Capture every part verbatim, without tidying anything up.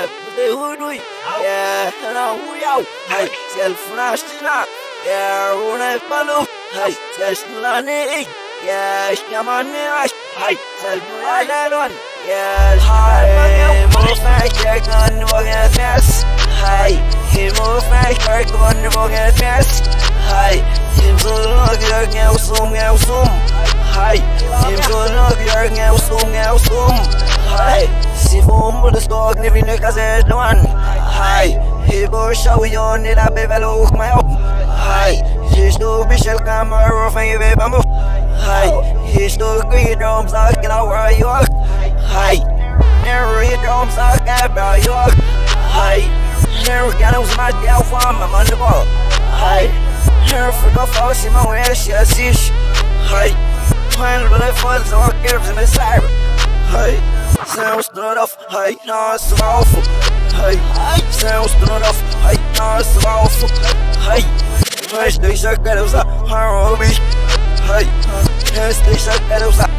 Sempre Rui, yeah, não eu, hey, self-nastina, yeah, Rune Palu, hey, self-lani, yeah, Skamani, hey, self-lani, yeah, hey, move my check on the walking fast, hey, he move my check on the walking fast, hey, him so look your girl zoom, girl zoom, hey, him so look your girl zoom, girl zoom, hey. Si vumbo de stog ni vinner kazet one. Hi, he bor show you need a bevel hoog my up. Hi, he stog Michel camera van je baby mo. Hi, he stog green drums like in our York. Hi, every drums like about York. Hi, never got us my deal from my money ball. Hi, never forgot for see my way she is. Hi, when the falls all gives me cyber. Hi. Sounds not off, hey, not so awful. Hey, sounds not off, hey, not so awful. Hey, first they suck at us up, Harvey. Hey, first they suck at us up.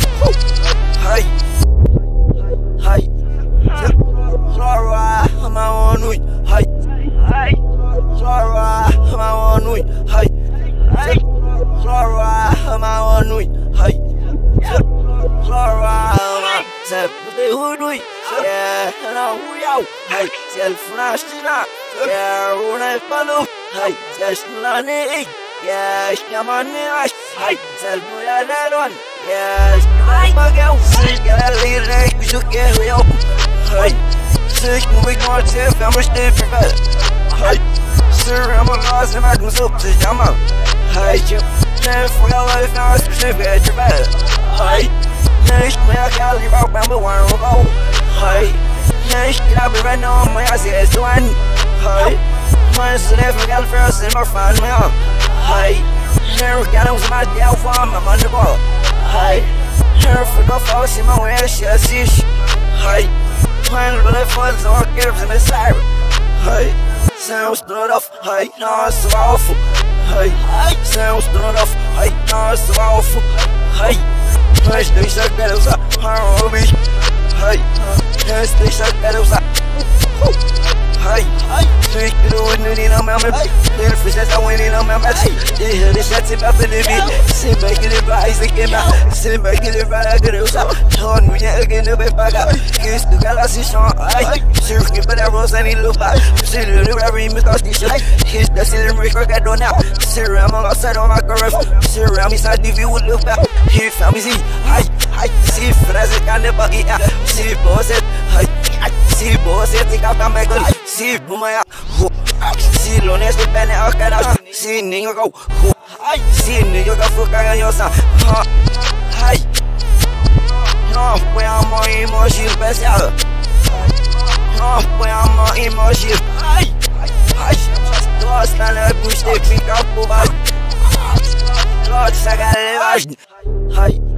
Hey, hey, Laura, I'm on we. Hey, hey, Laura, I'm on we. Hey, Laura, I'm on we. Hey, Laura. Sempre Rui, yeah, não eu, hey, self-nastina, yeah, Rune Palu, hey, self-lani, yeah, Skamani, hey, self-lani, yeah, Skamani, yeah, Lil Uzi Vert, hey, six moving on to family stay prepared, hey, sir, I'm a lost and I can soap to Yama, hey, never for your life, now it's specific, hey. Nice, man, I can't leave out number one. Oh, hey, nice, I'll be right on my ass. It's one, hey, once never got first in my fun, man. Hey, never got us my deal from my money ball. Hey, never forgot for see my way, she is. Hey, when the falls all gives me cyber. Hey, sounds not off, hey, not so awful. Hey, sounds not off, hey, not so awful. Hey. First they suck at us up, Harvey. Hey, first they suck at us up. Hey, take it on in a mammoth. Then for says I went in a mammoth. They heard the shots up in the beat. Sit back in the rise, they came out. Sit back in the right, I get us up. Turn me again, the way back up. Kiss the galaxy song. I serve me, but I was any look back. Sit in the very because this shit. Kiss the cylinder, I don't know. Sit around outside on my car. Sit around me, side if you would look back. Here, family, see, I, I see, Fraser can never eat. See, boss, I, I see, boss, I think I'm my girl. See, Bumaya, see, Lones, the penny, I can see, New go. I see, New York, for Kagayosa. Hi, no, where am I emotional? Best out. No, where am I emotional? I, I, lost and I push the pick up over. Lord, I got it. Hi.